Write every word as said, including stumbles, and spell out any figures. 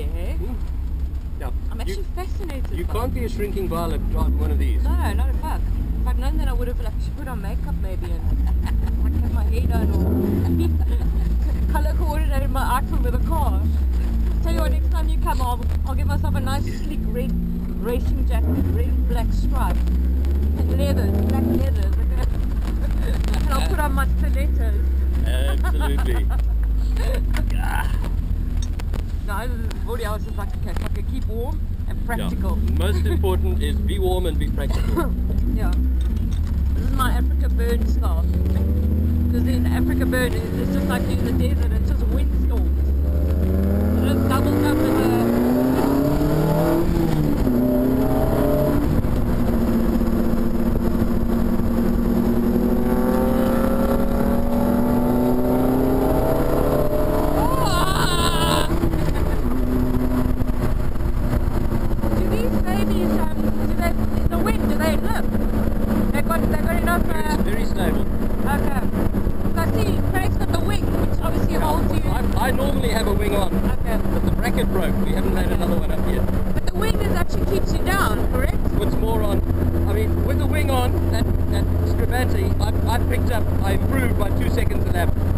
there, eh? Hmm? Yeah. I'm actually you, fascinated. You by can't it. be a shrinking violet driving one of these. No, not a fuck. If I'd known that, I would have like put on makeup maybe and like have my hair done or color coordinated my outfit with a car. Tell you what, next time you come, I'll, I'll get myself a nice sleek red racing jacket, red and black stripe, and leather, black leather, and I'll put on my stilettos. Absolutely. No, already I was just like, okay, if I can keep warm and practical. Yeah. Most important is be warm and be practical. Yeah. This is my Africa burn style. Because in Africa burn, it's just like in the desert, it's just windstorms. It just doubles up in the... Very stable. Okay. So I see Craig's got the wing, which obviously Yeah. holds you. I, I normally have a wing on, Okay. but the bracket broke. We haven't made another one up yet. But the wing is actually keeps you down, correct? What's more on, I mean, with the wing on at, at Scribante, I, I picked up, I improved by two seconds a lap.